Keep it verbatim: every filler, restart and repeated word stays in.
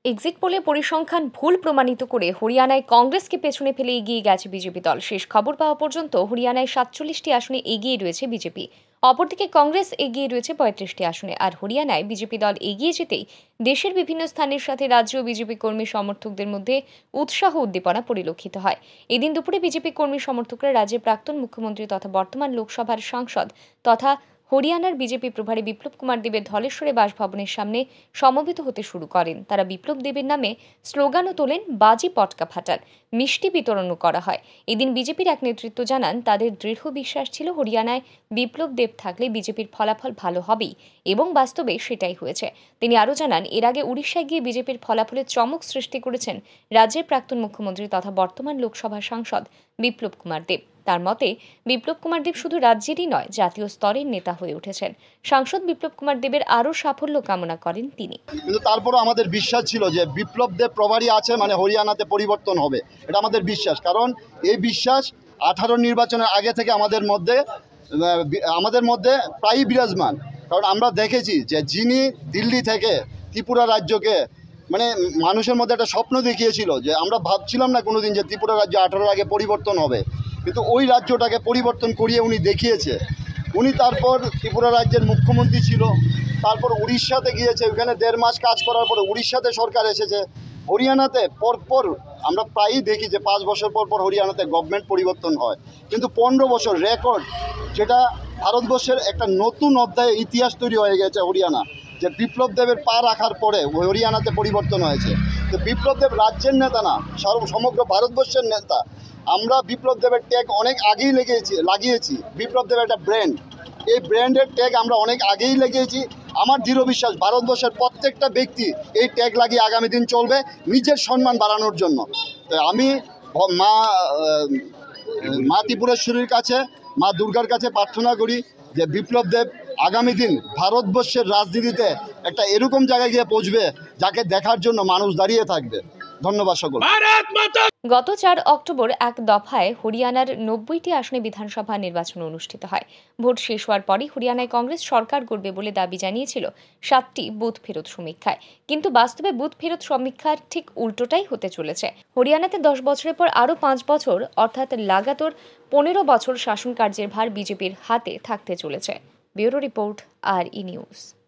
Exit পোলে পরিসংখ্যান ভুল প্রমাণিত করে হরিয়ানায় কংগ্রেসকে পেছনে ফেলে এগিয়ে গেছে বিজেপি দল। শেষ খবর পাওয়া পর্যন্ত হরিয়ানায় সাতচল্লিশটি আসনে এগিয়ে রয়েছে বিজেপি। অপরদিকে কংগ্রেস এগিয়ে রয়েছে পঁয়ত্রিশটি আসনে। আর হরিয়ানায় বিজেপি দল এগিয়ে যেতেই দেশের বিভিন্ন স্থানের সাথে রাজ্য বিজেপি কর্মী সমর্থকদের মধ্যে উৎসাহ উদ্দীপনা পরিলক্ষিত হয়। এদিন দুপুরে বিজেপি কর্মী সমর্থকরা রাজ্যের প্রাক্তন মুখ্যমন্ত্রী তথা বর্তমান লোকসভার সাংসদ তথা হরিয়ানার বিজেপি প্রভারী বিপ্লব কুমার দেবের ধলেশ্বরে বাসভবনের সামনে সমবেত হতে শুরু করেন। তারা বিপ্লব দেবের নামে স্লোগানও তোলেন, বাজি পটকা ফাটান, মিষ্টি বিতরণও করা হয়। এদিন বিজেপির এক নেতৃত্ব জানান, তাদের দৃঢ় বিশ্বাস ছিল হরিয়ানায় বিপ্লব দেব থাকলে বিজেপির ফলাফল ভালো হবেই এবং বাস্তবে সেটাই হয়েছে। তিনি আরও জানান, এর আগে উড়িষ্যায় গিয়ে বিজেপির ফলাফলে চমক সৃষ্টি করেছেন রাজ্যের প্রাক্তন মুখ্যমন্ত্রী তথা বর্তমান লোকসভা সাংসদ বিপ্লব কুমার দেব। তার মতে, বিপ্লব কুমার দেব শুধু রাজ্যেরই নয়, জাতীয় স্তরের নেতা হয়ে উঠেছেন। সাংসদ বিপ্লব কুমার দেবের আরও সাফল্য কামনা করেন তিনি। কিন্তু তারপরও আমাদের বিশ্বাস ছিল যে বিপ্লব দেব প্রভারী আছে মানে হরিয়ানাতে পরিবর্তন হবে, এটা আমাদের বিশ্বাস। কারণ এই বিশ্বাস আঠারো নির্বাচনের আগে থেকে আমাদের মধ্যে আমাদের মধ্যে প্রায়ই বিরাজমান। কারণ আমরা দেখেছি যে যিনি দিল্লি থেকে ত্রিপুরা রাজ্যকে মানে মানুষের মধ্যে একটা স্বপ্ন দেখিয়েছিল, যে আমরা ভাবছিলাম না কোনোদিন যে ত্রিপুরা রাজ্য আঠারোর আগে পরিবর্তন হবে, কিন্তু ওই রাজ্যটাকে পরিবর্তন করিয়ে উনি দেখিয়েছে। উনি তারপর ত্রিপুরা রাজ্যের মুখ্যমন্ত্রী ছিল, তারপর উড়িষ্যাতে গিয়েছে, ওখানে দেড় মাস কাজ করার পরে উড়িষ্যাতে সরকার এসেছে। হরিয়ানাতে পরপর আমরা প্রায়ই দেখি যে পাঁচ বছর পর পর হরিয়ানাতে গভর্নমেন্ট পরিবর্তন হয়, কিন্তু পনেরো বছর রেকর্ড, যেটা ভারতবর্ষের একটা নতুন অধ্যায়ে ইতিহাস তৈরি হয়ে গেছে হরিয়ানা, যে বিপ্লব দেবের পা রাখার পরে হরিয়ানাতে পরিবর্তন হয়েছে। তো বিপ্লব দেব রাজ্যের নেতা না, সমগ্র ভারতবর্ষের নেতা। আমরা বিপ্লব দেবের ট্যাগ অনেক আগেই লেগেছি লাগিয়েছি বিপ্লব দেবের একটা ব্র্যান্ড, এই ব্র্যান্ডের ট্যাগ আমরা অনেক আগেই লেগেছি। আমার দৃঢ় বিশ্বাস ভারতবর্ষের প্রত্যেকটা ব্যক্তি এই ট্যাগ লাগিয়ে আগামী দিন চলবে নিজের সম্মান বাড়ানোর জন্য। তো আমি মা মা ত্রিপুরেশ্বরীর কাছে, মা দুর্গার কাছে প্রার্থনা করি যে বিপ্লব দেব আগামী দিন ভারতবর্ষের রাজনীতিতে একটা এরকম জায়গায় গিয়ে পৌঁছবে যাকে দেখার জন্য মানুষ দাঁড়িয়ে থাকবে। ধন্যবাদ সকল। গত চার অক্টোবর এক দফায় হরিয়ানার নব্বইটি আসনে বিধানসভা নির্বাচন অনুষ্ঠিত হয়। ভোট শেষ হওয়ার পরই হরিয়ানায় কংগ্রেস সরকার গড়বে বলে দাবি জানিয়েছিল সাতটি বুথ ফেরত সমীক্ষায়। কিন্তু বাস্তবে বুথ ফেরত সমীক্ষার ঠিক উল্টোটাই হতে চলেছে। হরিয়ানাতে দশ বছরের পর আরও পাঁচ বছর অর্থাৎ লাগাতার পনেরো বছর শাসন কার্যের ভার বিজেপির হাতে থাকতে চলেছে। Bureau report, R E news.